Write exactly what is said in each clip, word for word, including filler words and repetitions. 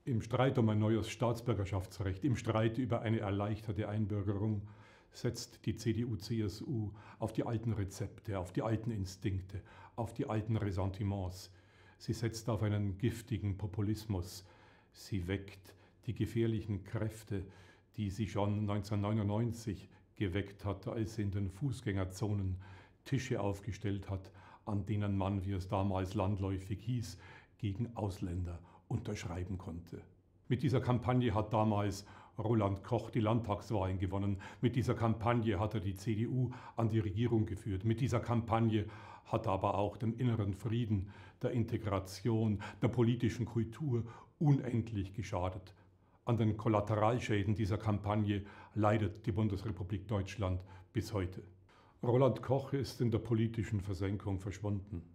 Im Streit um ein neues Staatsbürgerschaftsrecht, im Streit über eine erleichterte Einbürgerung setzt die C D U C S U auf die alten Rezepte, auf die alten Instinkte, auf die alten Ressentiments. Sie setzt auf einen giftigen Populismus. Sie weckt die gefährlichen Kräfte, die sie schon neunzehnhundertneunundneunzig geweckt hat, als sie in den Fußgängerzonen Tische aufgestellt hat, an denen man, wie es damals landläufig hieß, gegen Ausländer unterschreiben konnte. Mit dieser Kampagne hat damals Roland Koch die Landtagswahlen gewonnen. Mit dieser Kampagne hat er die C D U an die Regierung geführt. Mit dieser Kampagne hat er aber auch dem inneren Frieden, der Integration, der politischen Kultur unendlich geschadet. An den Kollateralschäden dieser Kampagne leidet die Bundesrepublik Deutschland bis heute. Roland Koch ist in der politischen Versenkung verschwunden.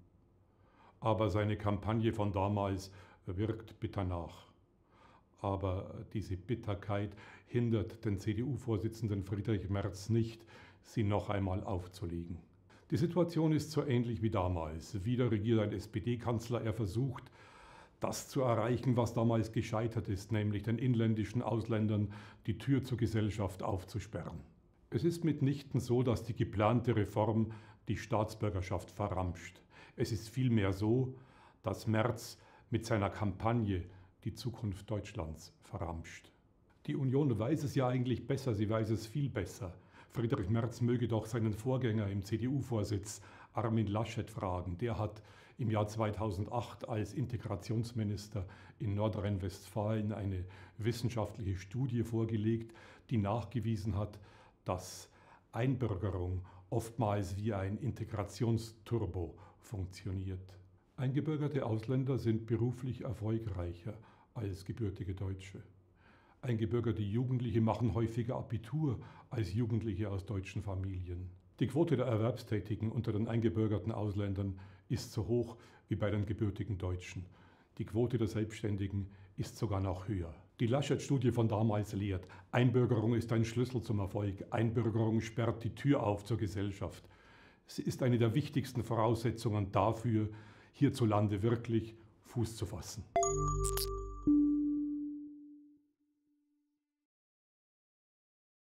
Aber seine Kampagne von damals wirkt bitter nach. Aber diese Bitterkeit hindert den C D U-Vorsitzenden Friedrich Merz nicht, sie noch einmal aufzulegen. Die Situation ist so ähnlich wie damals. Wieder regiert ein S P D-Kanzler. Er versucht, das zu erreichen, was damals gescheitert ist, nämlich den inländischen Ausländern die Tür zur Gesellschaft aufzusperren. Es ist mitnichten so, dass die geplante Reform die Staatsbürgerschaft verramscht. Es ist vielmehr so, dass Merz mit seiner Kampagne die Zukunft Deutschlands verramscht. Die Union weiß es ja eigentlich besser, sie weiß es viel besser. Friedrich Merz möge doch seinen Vorgänger im C D U-Vorsitz Armin Laschet fragen. Der hat im Jahr zweitausendacht als Integrationsminister in Nordrhein-Westfalen eine wissenschaftliche Studie vorgelegt, die nachgewiesen hat, dass Einbürgerung oftmals wie ein Integrationsturbo funktioniert. Eingebürgerte Ausländer sind beruflich erfolgreicher als gebürtige Deutsche. Eingebürgerte Jugendliche machen häufiger Abitur als Jugendliche aus deutschen Familien. Die Quote der Erwerbstätigen unter den eingebürgerten Ausländern ist so hoch wie bei den gebürtigen Deutschen. Die Quote der Selbstständigen ist sogar noch höher. Die Laschet-Studie von damals lehrt, Einbürgerung ist ein Schlüssel zum Erfolg. Einbürgerung sperrt die Tür auf zur Gesellschaft. Sie ist eine der wichtigsten Voraussetzungen dafür, hierzulande wirklich Fuß zu fassen.